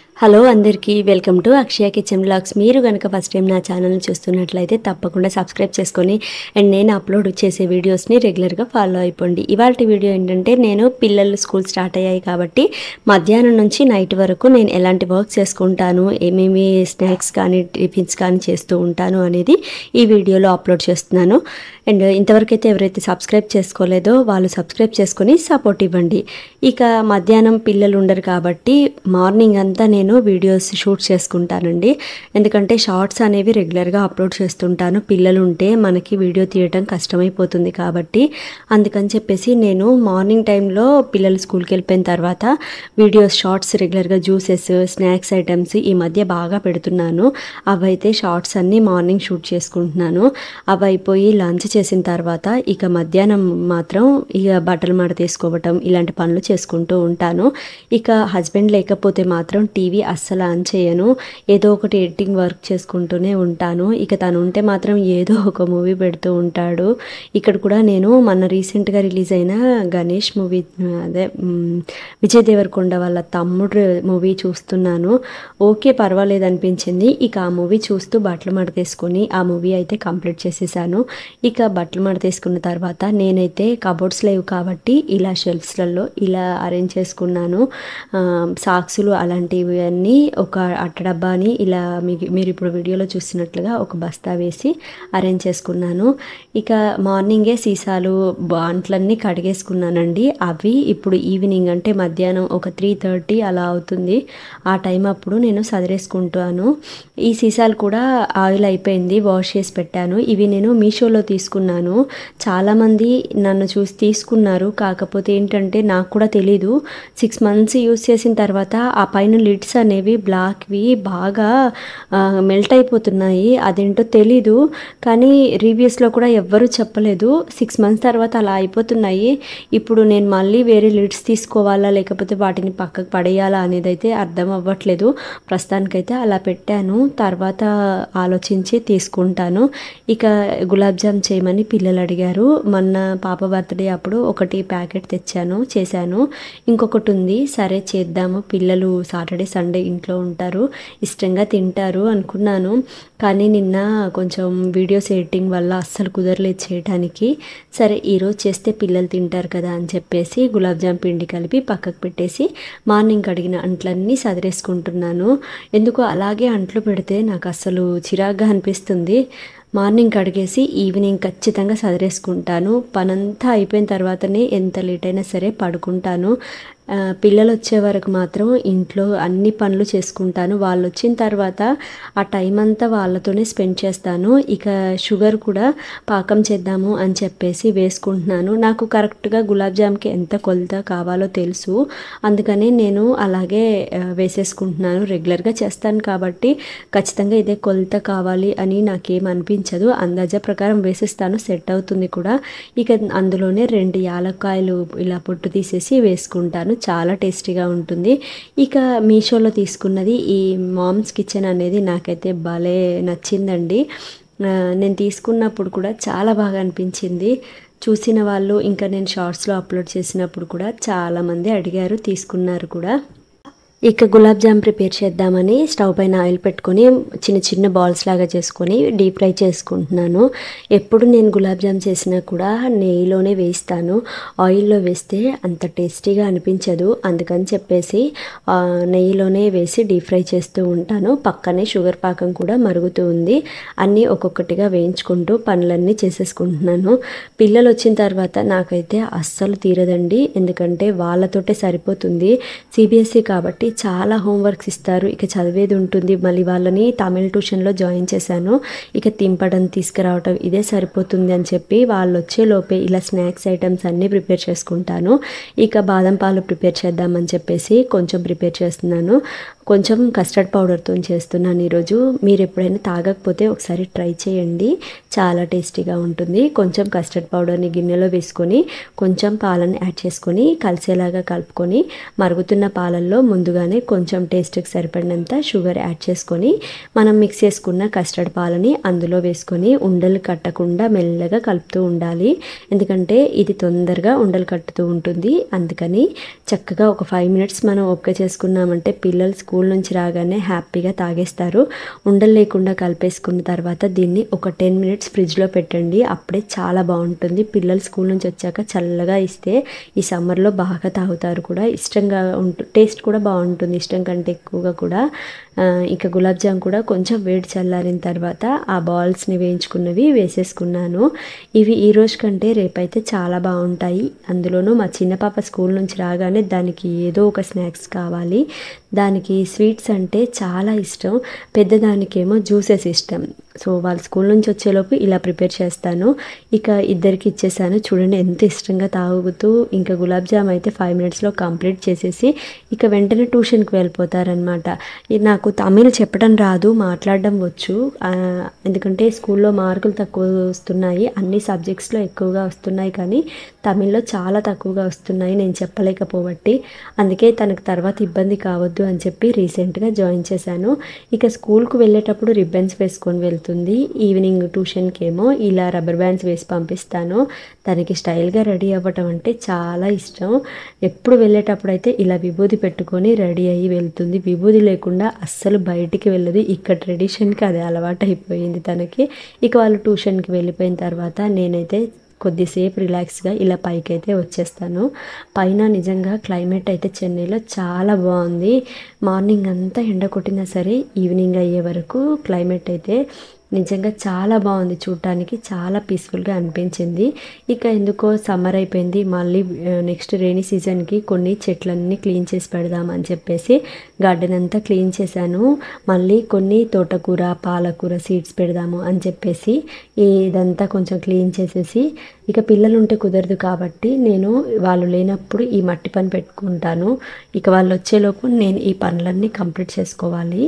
Hello అందరికీ welcome to Akshaya kitchen blogs. మీరు కనుక ఫస్ట్ టైం నా ఛానల్ని చూస్తున్నట్లయితే తప్పకుండా సబ్స్క్రైబ్ చేసుకొని అండ్ నేను అప్లోడ్ చేసే వీడియోస్ని రెగ్యులర్గా ఫాలో అయిపోండి. ఇవాళ వీడియో ఏంటంటే నేను పిల్లలు స్కూల్ స్టార్ట్ అయ్యాయి కాబట్టి మధ్యాహ్నం నుంచి నైట్ వరకు నేను ఎలాంటి వర్క్ చేసుకుంటాను, ఏమేమి స్నాక్స్ కానీ టిఫిన్స్ కానీ చేస్తూ ఉంటాను అనేది ఈ వీడియోలో అప్లోడ్ చేస్తున్నాను. అండ్ ఇంతవరకు అయితే ఎవరైతే సబ్స్క్రైబ్ చేసుకోలేదో వాళ్ళు సబ్స్క్రైబ్ చేసుకొని సపోర్ట్ ఇవ్వండి. ఇక మధ్యాహ్నం పిల్లలు ఉండరు కాబట్టి మార్నింగ్ అంతా నేను వీడియోస్ షూట్ చేసుకుంటానండి. ఎందుకంటే షార్ట్స్ అనేవి రెగ్యులర్గా అప్లోడ్ చేస్తుంటాను. పిల్లలు ఉంటే మనకి వీడియో తీయటం కష్టమైపోతుంది కాబట్టి అందుకని చెప్పేసి నేను మార్నింగ్ టైంలో పిల్లలు స్కూల్కి వెళ్ళిపోయిన తర్వాత వీడియోస్ షార్ట్స్ రెగ్యులర్గా జ్యూసెస్, స్నాక్స్ ఐటమ్స్ ఈ మధ్య బాగా పెడుతున్నాను. అవైతే షార్ట్స్ అన్నీ మార్నింగ్ షూట్ చేసుకుంటున్నాను. అవి అయిపోయి లంచ్ చేసిన తర్వాత ఇక మధ్యాహ్నం మాత్రం ఇక బట్టలు మడత తీసుకోవటం ఇలాంటి పనులు చేసుకుంటూ ఉంటాను. ఇక హస్బెండ్ లేకపోతే మాత్రం టీవీ అస్సలు ఆన్ చేయను. ఏదో ఒకటి ఎడిటింగ్ వర్క్ చేసుకుంటూనే ఉంటాను. ఇక తను ఉంటే మాత్రం ఏదో ఒక మూవీ పెడుతూ ఉంటాడు. ఇక్కడ కూడా నేను మొన్న రీసెంట్గా రిలీజ్ అయిన గణేష్ మూవీ, అదే విజయ్ దేవరకొండ వాళ్ళ తమ్ముడు మూవీ చూస్తున్నాను. ఓకే, పర్వాలేదు అనిపించింది. ఇక ఆ మూవీ చూస్తూ బట్టలు మడతేసుకొని ఆ మూవీ అయితే కంప్లీట్ చేసేసాను. ఇక బట్టలు మడతేసుకున్న తర్వాత నేనైతే కబోర్డ్స్ లేవు కాబట్టి ఇలా షెల్ఫ్స్లలో ఇలా అరేంజ్ చేసుకున్నాను. సాక్సులు అలాంటివి అన్నీ ఒక అట్టడబ్బాని ఇలా మీరు ఇప్పుడు వీడియోలో చూసినట్లుగా ఒక బస్తా వేసి అరేంజ్ చేసుకున్నాను. ఇక మార్నింగే సీసాలు బాంట్లన్నీ కడిగేసుకున్నానండి. అవి ఇప్పుడు ఈవినింగ్ అంటే మధ్యాహ్నం ఒక 3:30 అలా అవుతుంది. ఆ టైం అప్పుడు నేను సదిరేసుకుంటాను. ఈ సీసాలు కూడా ఆయిల్ అయిపోయింది, వాష్ చేసి పెట్టాను. ఇవి నేను మీషోలో తీసుకున్నాను. చాలామంది నన్ను చూసి తీసుకున్నారు. కాకపోతే ఏంటంటే నాకు కూడా తెలీదు. 6 months యూస్ చేసిన తర్వాత ఆ పైన లిడ్స్ అనేవి బ్లాక్వి బాగా మెల్ట్ అయిపోతున్నాయి. అదేంటో తెలీదు, కానీ రివ్యూస్లో కూడా ఎవ్వరూ చెప్పలేదు. 6 months తర్వాత అలా అయిపోతున్నాయి. ఇప్పుడు నేను మళ్ళీ వేరే లిడ్స్ తీసుకోవాలా లేకపోతే వాటిని పక్కకు పడేయాలా అనేది అయితే అర్థం అవ్వట్లేదు. ప్రస్తుతానికైతే అలా పెట్టాను, తర్వాత ఆలోచించి తీసుకుంటాను. ఇక గులాబ్ జామ్ చేయమని పిల్లలు అడిగారు. మొన్న పాప బర్త్డే అప్పుడు ఒకటి ప్యాకెట్ చేశాను. ఇంకొకటి ఉంది, సరే చేద్దాము, పిల్లలు సాటర్డే సండే ఇంట్లో ఉంటారు, ఇష్టంగా తింటారు అనుకున్నాను. కానీ నిన్న కొంచెం వీడియోస్ ఎడిటింగ్ వల్ల అస్సలు కుదరలేదు చేయడానికి. సరే ఈరోజు చేస్తే పిల్లలు తింటారు కదా అని చెప్పేసి గులాబ్ జామ్ పిండి కలిపి పక్కకు పెట్టేసి మార్నింగ్ కడిగిన అంట్లన్నీ సదిరేసుకుంటున్నాను. ఎందుకో అలాగే అంట్లు పెడితే నాకు అస్సలు చిరాగ్గా అనిపిస్తుంది. మార్నింగ్ కడిగేసి ఈవినింగ్ ఖచ్చితంగా సదిరేసుకుంటాను. పనంతా అయిపోయిన తర్వాతనే ఎంత లేట్ అయినా సరే పడుకుంటాను. పిల్లలు వచ్చే వరకు మాత్రం ఇంట్లో అన్ని పనులు చేసుకుంటాను. వాళ్ళు వచ్చిన తర్వాత ఆ టైం అంతా వాళ్ళతోనే స్పెండ్ చేస్తాను. ఇక షుగర్ కూడా పాకం చేద్దాము అని చెప్పేసి వేసుకుంటున్నాను. నాకు కరెక్ట్గా గులాబ్ జామ్కి ఎంత కొలత కావాలో తెలుసు, అందుకని నేను అలాగే వేసేసుకుంటున్నాను. రెగ్యులర్గా చేస్తాను కాబట్టి ఖచ్చితంగా ఇదే కొలత కావాలి అని నాకేం అనిపించదు. అందాజా ప్రకారం వేసేస్తాను, సెట్ అవుతుంది కూడా. ఇక అందులోనే 2 యాలక్కాయలు ఇలా పొట్టు తీసేసి వేసుకుంటాను. చాలా టేస్టీగా ఉంటుంది. ఇక మీషోలో తీసుకున్నది ఈ మామ్స్ కిచెన్ అనేది నాకైతే భలే నచ్చిందండి. నేను తీసుకున్నప్పుడు కూడా చాలా బాగా అనిపించింది. చూసిన వాళ్ళు ఇంకా నేను షార్ట్స్లో అప్లోడ్ చేసినప్పుడు కూడా చాలామంది అడిగారు, తీసుకున్నారు కూడా. ఇక గులాబ్ జామ్ ప్రిపేర్ చేద్దామని స్టవ్ పైన ఆయిల్ పెట్టుకొని చిన్న చిన్న బాల్స్ లాగా చేసుకొని డీప్ ఫ్రై చేసుకుంటున్నాను. ఎప్పుడు నేను గులాబ్ జామ్ చేసినా కూడా నెయ్యిలోనే వేస్తాను. ఆయిల్లో వేస్తే అంత టేస్టీగా అనిపించదు. అందుకని చెప్పేసి నెయ్యిలోనే వేసి డీప్ ఫ్రై చేస్తూ ఉంటాను. పక్కనే షుగర్ పాకం కూడా మరుగుతూ ఉంది. అన్నీ ఒక్కొక్కటిగా వేయించుకుంటూ పనులన్నీ చేసేసుకుంటున్నాను. పిల్లలు వచ్చిన తర్వాత నాకైతే అస్సలు తీరదండి, ఎందుకంటే వాళ్ళతోటే సరిపోతుంది. సిబిఎస్ఈ కాబట్టి చాలా హోంవర్క్స్ ఇస్తారు. ఇక చదివేది ఉంటుంది. మళ్ళీ వాళ్ళని తమిళ ట్యూషన్లో జాయిన్ చేశాను. ఇక తింపడం తీసుకురావటం ఇదే సరిపోతుంది అని చెప్పి వాళ్ళు వచ్చే లోపే ఇలా స్నాక్స్ ఐటమ్స్ అన్నీ ప్రిపేర్ చేసుకుంటాను. ఇక బాదం పాలు ప్రిపేర్ చేద్దామని చెప్పేసి కొంచెం ప్రిపేర్ చేస్తున్నాను. కొంచెం కస్టర్డ్ పౌడర్తో చేస్తున్నాను ఈరోజు. మీరు ఎప్పుడైనా తాగకపోతే ఒకసారి ట్రై చేయండి, చాలా టేస్టీగా ఉంటుంది. కొంచెం కస్టర్డ్ పౌడర్ని గిన్నెలో వేసుకొని కొంచెం పాలను యాడ్ చేసుకొని కలిసేలాగా కలుపుకొని మరుగుతున్న పాలల్లో ముందుగా ముందుగానే కొంచెం టేస్ట్కి సరిపడినంత షుగర్ యాడ్ చేసుకొని మనం మిక్స్ చేసుకున్న కస్టర్డ్ పాలని అందులో వేసుకొని ఉండలు కట్టకుండా మెల్లగా కలుపుతూ ఉండాలి. ఎందుకంటే ఇది తొందరగా ఉండలు కట్టుతూ ఉంటుంది. అందుకని చక్కగా ఒక 5 మినిట్స్ మనం ఓపిక చేసుకున్నామంటే పిల్లలు స్కూల్ నుంచి రాగానే హ్యాపీగా తాగేస్తారు. ఉండలు లేకుండా కలిపేసుకున్న తర్వాత దీన్ని ఒక 10 మినిట్స్ ఫ్రిడ్జ్లో పెట్టండి. అప్పుడే చాలా బాగుంటుంది. పిల్లలు స్కూల్ నుంచి వచ్చాక చల్లగా ఇస్తే ఈ సమ్మర్లో బాగా తాగుతారు కూడా, ఇష్టంగా టేస్ట్ కూడా బాగుంటుంది, ఇష్టం కంటే ఎక్కువగా కూడా. ఇక గులాబ్ జామ్ కూడా కొంచెం వేడి చల్లారిన తర్వాత ఆ బాల్స్ని వేయించుకున్నవి వేసేసుకున్నాను. ఇవి ఈ రోజు కంటే రేపైతే చాలా బాగుంటాయి. అందులోనూ మా చిన్న పాప స్కూల్ నుంచి రాగానే దానికి ఏదో ఒక స్నాక్స్ కావాలి. దానికి స్వీట్స్ అంటే చాలా ఇష్టం, పెద్దదానికేమో జ్యూసెస్ ఇష్టం. సో వాళ్ళు స్కూల్ నుంచి వచ్చేలోపు ఇలా ప్రిపేర్ చేస్తాను. ఇక ఇద్దరికి ఇచ్చేసాను. చూడండి ఎంత ఇష్టంగా తాగుతూ ఇంకా గులాబ్ జామ్ అయితే 5 మినిట్స్లో కంప్లీట్ చేసేసి ఇక వెంటనే ట్యూషన్కి వెళ్ళిపోతారనమాట. నాకు తమిళ్ చెప్పడం రాదు, మాట్లాడడం వచ్చు. ఎందుకంటే స్కూల్లో మార్కులు తక్కువ వస్తున్నాయి, అన్ని సబ్జెక్ట్స్లో ఎక్కువగా వస్తున్నాయి, కానీ తమిళ్లో చాలా తక్కువగా వస్తున్నాయి నేను చెప్పలేకపోబట్టి. అందుకే తనకు తర్వాత ఇబ్బంది కావద్దు అని చెప్పి రీసెంట్గా జాయిన్ చేశాను. ఇక స్కూల్కు వెళ్ళేటప్పుడు రిబ్బన్స్ వేసుకొని వెళ్తుంది. ఈవినింగ్ ట్యూషన్కి ఏమో ఇలా రబ్బర్ బ్యాండ్స్ వేసి పంపిస్తాను. తనకి స్టైల్గా రెడీ అవ్వటం అంటే చాలా ఇష్టం. ఎప్పుడు వెళ్ళేటప్పుడు అయితే ఇలా విభూది పెట్టుకొని రెడీ అయ్యి వెళ్తుంది. విభూది లేకుండా అస్సలు బయటికి వెళ్ళదు. ఇక్కడ ట్రెడిషన్కి అది అలవాటు అయిపోయింది తనకి. ఇక వాళ్ళు ట్యూషన్కి వెళ్ళిపోయిన తర్వాత నేనైతే కొద్దిసేపు రిలాక్స్గా ఇలా పైకి అయితే వచ్చేస్తాను. పైన నిజంగా క్లైమేట్ అయితే చెన్నైలో చాలా బాగుంది. మార్నింగ్ అంతా ఎండ కొట్టినా సరే ఈవినింగ్ అయ్యే వరకు క్లైమేట్ అయితే నిజంగా చాలా బాగుంది. చూడటానికి చాలా పీస్ఫుల్గా అనిపించింది. ఇక ఎందుకో సమ్మర్ అయిపోయింది, మళ్ళీ నెక్స్ట్ రెయినీ సీజన్కి కొన్ని చెట్లన్నీ క్లీన్ చేసి పెడదామని చెప్పేసి గార్డెన్ అంతా క్లీన్ చేశాను. మళ్ళీ కొన్ని తోటకూర, పాలకూర సీడ్స్ పెడదాము అని చెప్పేసి ఇదంతా కొంచెం క్లీన్ చేసేసి, ఇక పిల్లలు ఉంటే కుదరదు కాబట్టి నేను వాళ్ళు లేనప్పుడు ఈ మట్టి పని పెట్టుకుంటాను. ఇక వాళ్ళు వచ్చేలోపు నేను ఈ పనులన్నీ కంప్లీట్ చేసుకోవాలి.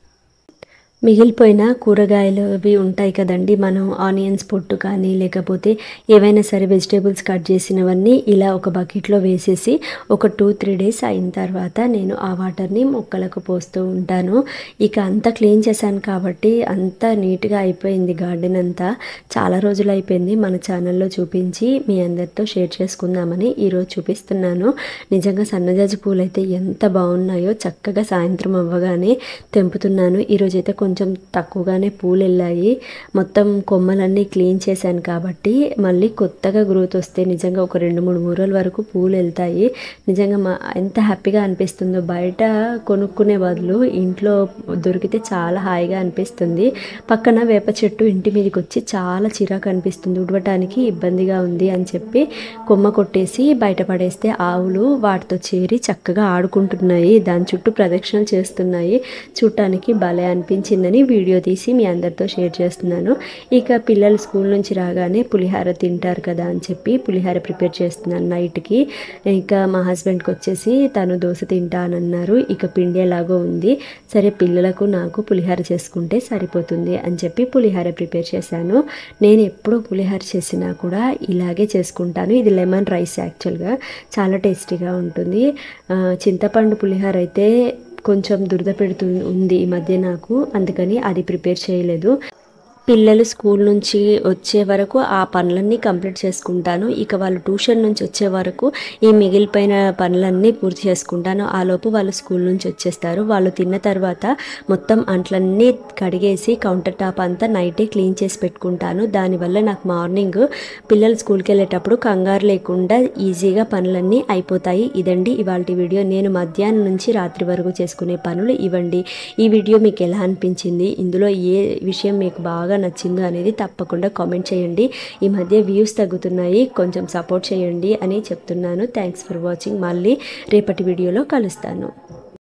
మిగిలిపోయిన కూరగాయలు అవి ఉంటాయి కదండి, మనం ఆనియన్స్ పొట్టు కానీ లేకపోతే ఏవైనా సరే వెజిటేబుల్స్ కట్ చేసినవన్నీ ఇలా ఒక బకెట్లో వేసేసి ఒక 2-3 డేస్ అయిన తర్వాత నేను ఆ వాటర్ని మొక్కలకు పోస్తూ ఉంటాను. ఇక అంతా క్లీన్ చేశాను కాబట్టి అంతా నీట్గా అయిపోయింది. గార్డెన్ అంతా చాలా రోజులు అయిపోయింది మన ఛానల్లో చూపించి మీ అందరితో షేర్ చేసుకుందామని ఈరోజు చూపిస్తున్నాను. నిజంగా సన్నజాజి పూలు అయితే ఎంత బాగున్నాయో, చక్కగా సాయంత్రం అవ్వగానే తెంపుతున్నాను. ఈరోజు అయితే కొంచెం తక్కువగానే పూలు వెళ్ళాయి. మొత్తం కొమ్మలన్నీ క్లీన్ చేశాను కాబట్టి మళ్ళీ కొత్తగా గ్రోత్ వస్తే నిజంగా ఒక 2-3 మూరల వరకు పూలు వెళ్తాయి. నిజంగా ఎంత హ్యాపీగా అనిపిస్తుందో. బయట కొనుక్కునే బదులు ఇంట్లో దొరికితే చాలా హాయిగా అనిపిస్తుంది. పక్కన వేప చెట్టు ఇంటి మీదకి వచ్చి చాలా చిరాకు అనిపిస్తుంది, ఉడవటానికి ఇబ్బందిగా ఉంది అని చెప్పి కొమ్మ కొట్టేసి బయట పడేస్తే ఆవులు వాటితో చేరి చక్కగా ఆడుకుంటున్నాయి, దాని చుట్టూ ప్రదక్షిణలు చేస్తున్నాయి. చూడటానికి భలే అనిపించిందని వీడియో తీసి మీ అందరితో షేర్ చేస్తున్నాను. ఇక పిల్లలు స్కూల్ నుంచి రాగానే పులిహార తింటారు కదా అని చెప్పి పులిహార ప్రిపేర్ చేస్తున్నాను నైట్కి. ఇక మా హస్బెండ్కి వచ్చేసి తను దోశ తింటానన్నారు. ఇక పిండి ఎలాగో ఉంది, సరే పిల్లలకు నాకు పులిహార చేసుకుంటే సరిపోతుంది అని చెప్పి పులిహార ప్రిపేర్ చేశాను. నేను ఎప్పుడు పులిహార చేసినా కూడా ఇలాగే చేసుకుంటాను. ఇది లెమన్ రైస్, యాక్చువల్గా చాలా టేస్టీగా ఉంటుంది. చింతపండు పులిహార అయితే కొంచెం దురద పెడుతూ ఉంది ఈ మధ్య నాకు, అందుకని అది ప్రిపేర్ చేయలేదు. పిల్లలు స్కూల్ నుంచి వచ్చే వరకు ఆ పనులన్నీ కంప్లీట్ చేసుకుంటాను. ఇక వాళ్ళు ట్యూషన్ నుంచి వచ్చే వరకు ఈ మిగిలిపోయిన పనులన్నీ పూర్తి చేసుకుంటాను. ఆలోపు వాళ్ళు స్కూల్ నుంచి వచ్చేస్తారు. వాళ్ళు తిన్న తర్వాత మొత్తం అంట్లన్నీ కడిగేసి కౌంటర్ టాప్ అంతా నైటే క్లీన్ చేసి పెట్టుకుంటాను. దానివల్ల నాకు మార్నింగ్ పిల్లలు స్కూల్కి వెళ్ళేటప్పుడు కంగారు లేకుండా ఈజీగా పనులన్నీ అయిపోతాయి. ఇదండి ఇవాల్టి వీడియో. నేను మధ్యాహ్నం నుంచి రాత్రి వరకు చేసుకునే పనులు ఇవ్వండి. ఈ వీడియో మీకు ఎలా అనిపించింది, ఇందులో ఏ విషయం మీకు బాగా నచ్చిందో అనేది తప్పకుండా కామెంట్ చేయండి. ఈ మధ్య వ్యూస్ తగ్గుతున్నాయి, కొంచెం సపోర్ట్ చేయండి అని చెప్తున్నాను. Thanks for watching. మళ్ళీ రేపటి వీడియోలో కలుస్తాను.